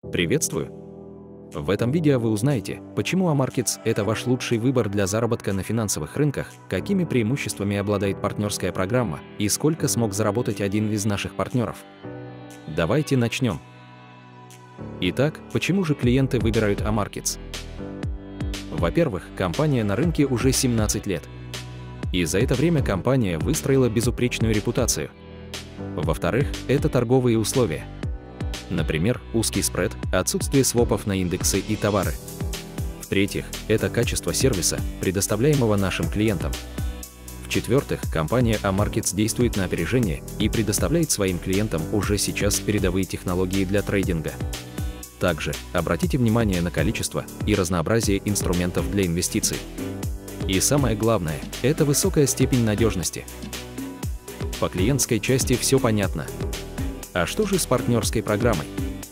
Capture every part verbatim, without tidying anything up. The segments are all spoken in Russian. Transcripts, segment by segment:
Приветствую! В этом видео вы узнаете, почему Amarkets – это ваш лучший выбор для заработка на финансовых рынках, какими преимуществами обладает партнерская программа и сколько смог заработать один из наших партнеров. Давайте начнем. Итак, почему же клиенты выбирают Amarkets? Во-первых, компания на рынке уже семнадцать лет. И за это время компания выстроила безупречную репутацию. Во-вторых, это торговые условия. Например, узкий спред, отсутствие свопов на индексы и товары. В-третьих, это качество сервиса, предоставляемого нашим клиентам. В-четвертых, компания Amarkets действует на опережение и предоставляет своим клиентам уже сейчас передовые технологии для трейдинга. Также обратите внимание на количество и разнообразие инструментов для инвестиций. И самое главное – это высокая степень надежности. По клиентской части все понятно. А что же с партнерской программой?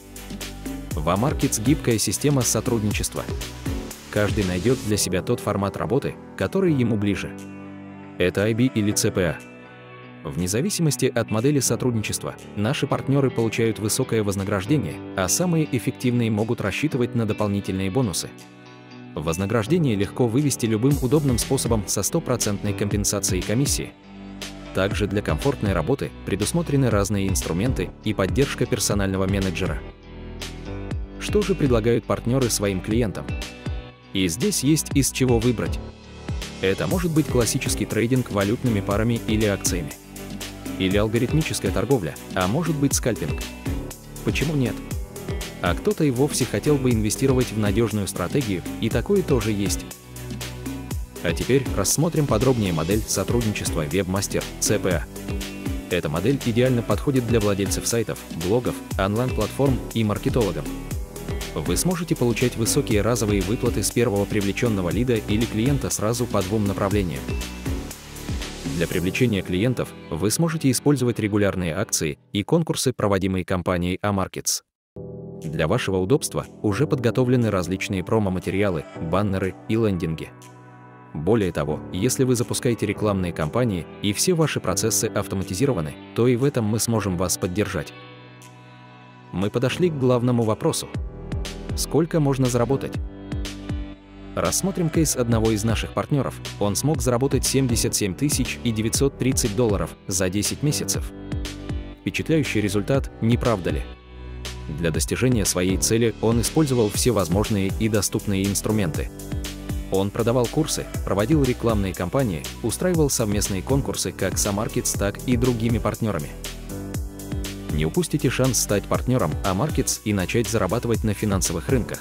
В Amarkets гибкая система сотрудничества. Каждый найдет для себя тот формат работы, который ему ближе. Это ай би или си пи эй. Вне зависимости от модели сотрудничества, наши партнеры получают высокое вознаграждение, а самые эффективные могут рассчитывать на дополнительные бонусы. Вознаграждение легко вывести любым удобным способом со стопроцентной компенсацией комиссии. Также для комфортной работы предусмотрены разные инструменты и поддержка персонального менеджера. Что же предлагают партнеры своим клиентам? И здесь есть из чего выбрать. Это может быть классический трейдинг валютными парами или акциями. Или алгоритмическая торговля, а может быть скальпинг. Почему нет? А кто-то и вовсе хотел бы инвестировать в надежную стратегию, и такое тоже есть. А теперь рассмотрим подробнее модель сотрудничества Webmaster си пи эй. Эта модель идеально подходит для владельцев сайтов, блогов, онлайн-платформ и маркетологов. Вы сможете получать высокие разовые выплаты с первого привлеченного лида или клиента сразу по двум направлениям. Для привлечения клиентов вы сможете использовать регулярные акции и конкурсы, проводимые компанией Amarkets. Для вашего удобства уже подготовлены различные промо-материалы, баннеры и лендинги. Более того, если вы запускаете рекламные кампании и все ваши процессы автоматизированы, то и в этом мы сможем вас поддержать. Мы подошли к главному вопросу. Сколько можно заработать? Рассмотрим кейс одного из наших партнеров. Он смог заработать семьдесят семь тысяч девятьсот тридцать долларов за десять месяцев. Впечатляющий результат, не правда ли? Для достижения своей цели он использовал все возможные и доступные инструменты. Он продавал курсы, проводил рекламные кампании, устраивал совместные конкурсы как с Amarkets, так и другими партнерами. Не упустите шанс стать партнером Amarkets и начать зарабатывать на финансовых рынках.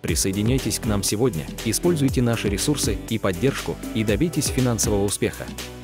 Присоединяйтесь к нам сегодня, используйте наши ресурсы и поддержку и добейтесь финансового успеха.